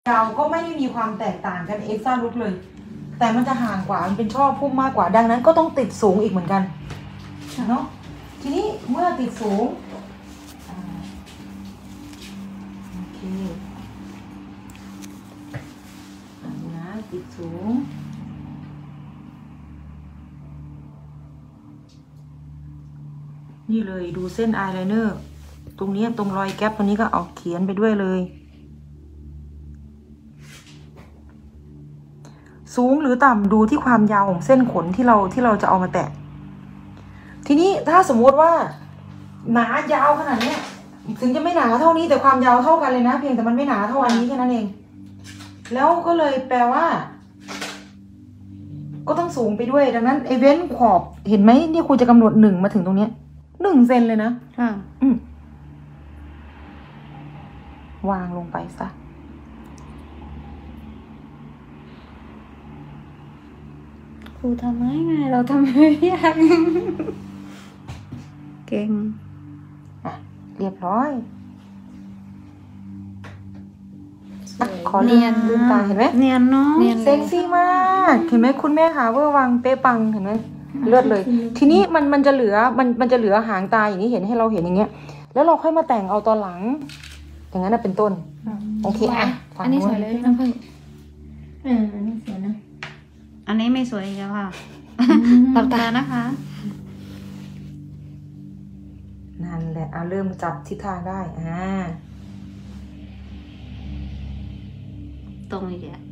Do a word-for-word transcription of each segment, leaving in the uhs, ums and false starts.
ยาวก็ไม่ได้มีความแตกต่างกันเอ็กซ์ตร้าลุคเลยแต่มันจะห่างกว่ามันเป็นช่อพุ่มมากกว่าดังนั้นก็ต้องติดสูงอีกเหมือนกันเนาะทีนี้เมื่อติดสูงโอเคนะติดสูงนี่เลยดูเส้นอายไลเนอร์ตรงนี้ตรงรอยแก๊ปตรงนี้ก็เอาเขียนไปด้วยเลยสูงหรือต่ำดูที่ความยาวของเส้นขนที่เราที่เราจะเอามาแตะทีนี้ถ้าสมมติว่าหนายาวขนาดนี้ถึงจะไม่หนาเท่านี้แต่ความยาวเท่ากันเลยนะเพียงแต่มันไม่หนาเท่าอันนี้แค่นั้นเองแล้วก็เลยแปลว่าก็ต้องสูงไปด้วยดังนั้นไอเว้นขอบเห็นไหมนี่ครูจะกำหนดหนึ่งมาถึงตรงนี้หนึ่งเซนเลยนะค่ะอืมวางลงไปซะครูทำง่ายไงเราทำไม่ยากเก่งอ่ะเรียบร้อยขอเรียนลืมตาเห็นไหมเนียนเนาะเซ็กซี่มากเห็นไหมคุณแม่คะเวอร์วังเป๊ะปังเห็นไหมเลือดเลยทีนี้มันมันจะเหลือมันมันจะเหลือหางตาอย่างนี้เห็นให้เราเห็นอย่างเงี้ยแล้วเราค่อยมาแต่งเอาตอนหลังอย่างนั้นเป็นต้นโอเคอ่ะอันนี้สวยเลยน้ำผึ้งเอออันนี้สวยนะอันนี้ไม่สวยแล้วค่ะหลับตานะคะนั่นแหละอ่ะเริ่มจับทิศทางได้อ่าตรงอีกแล้ว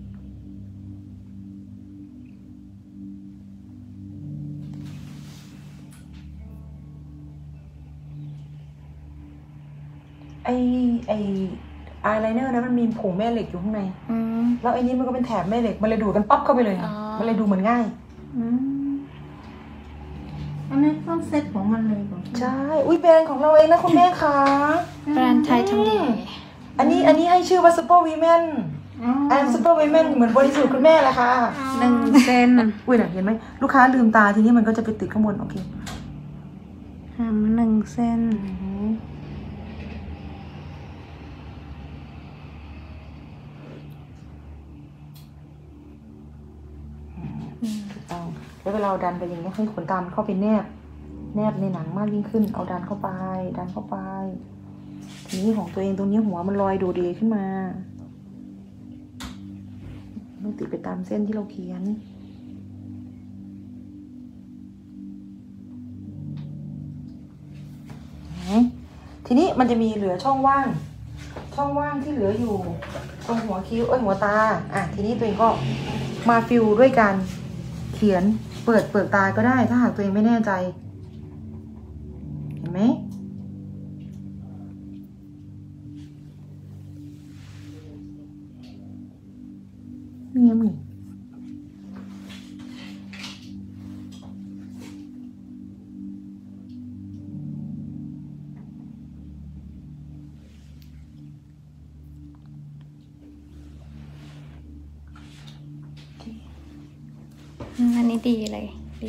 ไอไออายไลเนอร์นะมันมีผงแม่เหล็กอยู่ข้างในแล้วไอ้นี้มันก็เป็นแถบแม่เหล็กมันเลยดูดกันปั๊บเข้าไปเลยมันเลยดูเหมือนง่ายอันนี้ต้องเซ็ตของมันเลยก่อนใช่อุ้ยแบรนด์ของเราเองนะคุณแม่คะแบรนด์ไทยทำดีอันนี้อันนี้ให้ชื่อว่าซูเปอร์วีแมนอันซูเปอร์วีแมนเหมือนบริสุทธิ์คุณแม่ละค่ะหนึ่งเซนอุ้ยน่ะเห็นไหมลูกค้าลืมตาทีนี้มันก็จะไปติดข้างบนโอเคห่างหนึ่งเซนถูกต้องแล้วเวลาเราดันไปอย่างนี้ให้ขนตามันเข้าไปแนบแนบในหนังมากยิ่งขึ้นเอาดันเข้าไปดันเข้าไปทีนี้ของตัวเองตรงนี้หัวมันลอยดูดีขึ้นมาไม่ติดไปตามเส้นที่เราเขียนทีนี้มันจะมีเหลือช่องว่างช่องว่างที่เหลืออยู่ตรงหัวคิ้วเอ้ยหัวตาอ่ะทีนี้ตัวเองก็มาฟิลด้วยการเขียนเปิดเปิดตาก็ได้ถ้าหากตัวเองไม่แน่ใจเห็นไหมนี่มึงอันนี้ดีเลยดี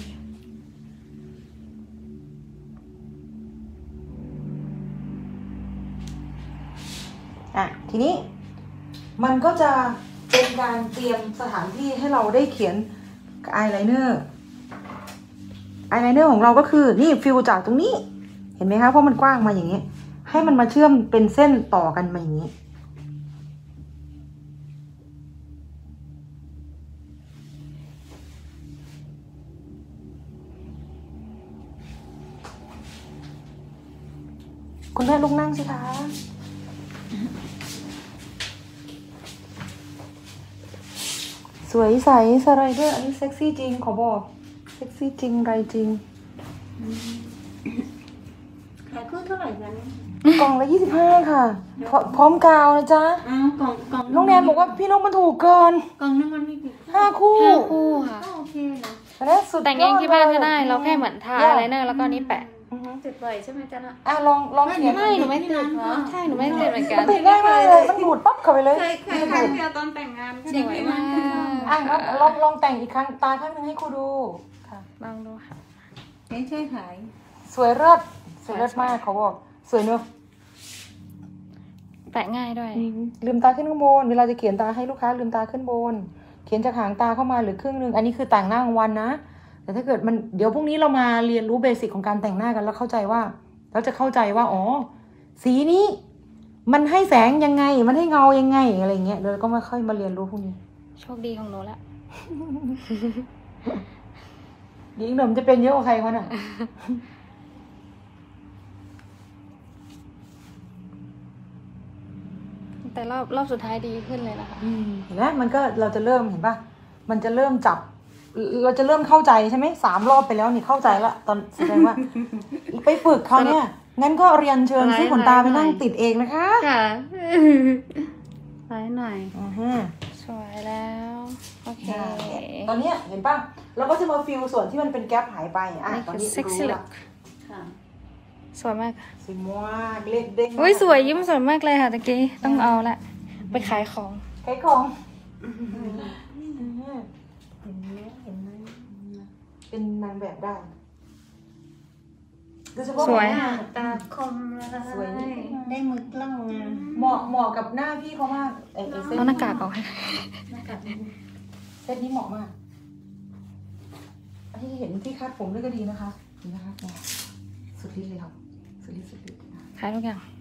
อ่ะทีนี้มันก็จะเป็นการเตรียมสถานที่ให้เราได้เขียนอายไลเนอร์อายไลเนอร์ของเราก็คือนี่ฟิลจากตรงนี้เห็นไหมคะเพราะมันกว้างมาอย่างนี้ให้มันมาเชื่อมเป็นเส้นต่อกันมาอย่างนี้คุณแม่ลุกนั่งสิคะสวยใสสไลเดอร์อันนี้เซ็กซี่จริงขอบอกเซ็กซี่จริงไรจริงขายคู่เท่าไหร่กันกล่องละยี่สิบห้าค่ะพร้อมกาวนะจ๊ะอ้าวกล่องกล่องน้องแนนบอกว่าพี่นกมันถูกเกินกล่องนึงมันมีกี่ห้าคู่ห้าคู่ค่ะโอเคนะแล้วสุดแต่งเองที่บ้านก็ได้เราแค่เหมือนทาอะไรเนอร์แล้วก็นี้แปะติดบ่อยใช่ไหมจ๊ะนะอ่ะลองลองเขียนไม่หนูไม่ติดเนาะใช่หนูไม่ติดเหมือนกันติดง่ายมากเลยมันดูดปั๊บเข้าไปเลยเคยเคยครั้งเดียวตอนแต่งงานสวยมากอ่ะลองลองแต่งอีกครั้งตาข้างนึงให้ครูดูค่ะลองดูค่ะเฮ้ยช่วยขายสวยเลิศสวยเลิศมากเขาบอกสวยเนอะไปแตะง่ายด้วยลืมตาขึ้นข้างบนเวลาจะเขียนตาให้ลูกค้าลืมตาขึ้นบน เขียนจากหางตาเข้ามาหรือครึ่งหนึ่งอันนี้คือแต่งหน้ากลางวันนะแต่ถ้าเกิดมันเดี๋ยวพรุ่งนี้เรามาเรียนรู้เบสิกของการแต่งหน้ากันแล้วเข้าใจว่าเราจะเข้าใจว่าอ๋อสีนี้ มันให้แสงยังไง มันให้เงายังไงอะไรเงี้ยเดี๋ยวเราก็มาค่อยมาเรียนรู้พวกนี้โชคดีของหนูละยิ่งหนุ่มจะเป็นเยอะกว่าใครเขาน่ะแต่รอบรอบสุดท้ายดีขึ้นเลยนะคะอืมเห็นไหมมันก็เราจะเริ่มเห็นปะมันจะเริ่มจับ เราจะเริ่มเข้าใจใช่ไหมสามรอบไปแล้วนี่เข้าใจละตอนแสดงว่า ไปฝึกเขาเนี่ยงั้นก็เรียนเชิญซื้อขนตาไปนั่งติดเองนะคะค่ะไว้หน่อยอือฮึสวยแล้ว โอเคตอนเนี้ยเห็นปะเราก็จะมาฟิลส่วนที่มันเป็นแก๊ปหายไปอ่ะนี่ตอนคือนี้เซ็กซี่รู้ลุละคสวยมากสวยมากเล็กเด้งอุ้ยสวยยิ้มสวยมากเลยค่ะตะกี้ต้องเอาละไปขายของใช้ของเห็นไหมเห็นไหมเป็นนางแบบได้โดยเฉพาะสวยหน้าตาคมเลยสวยนิดนึงได้มือกล้องงามเหมาะเหมาะกับหน้าพี่เขามากไอ้ไอ้เส้นเอาหน้ากากออกให้หน้ากากเส้นนี้เหมาะมากอันนี้เห็นที่คาดผมด้วยก็ดีนะคะดีนะคะเนี่ยสุดฤทธิ์เลยครับสุดฤทธิ์สุดฤทธิ์นะขายทุกอย่าง